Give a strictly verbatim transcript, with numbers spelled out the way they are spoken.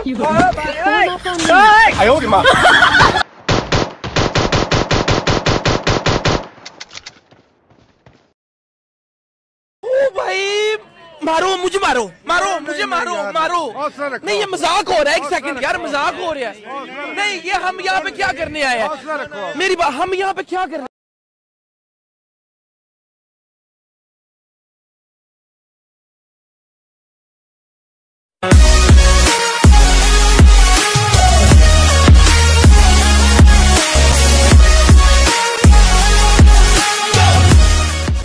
哎呦我的妈！ मारो मुझे मारो मारो मुझे मारो मारो नहीं ये मजाक हो रहा है। एक सेकंड यार मजाक हो रहा है। नहीं ये हम यहाँ पे क्या करने आए हैं मेरी बात हम यहाँ पे क्या कर रहे हैं।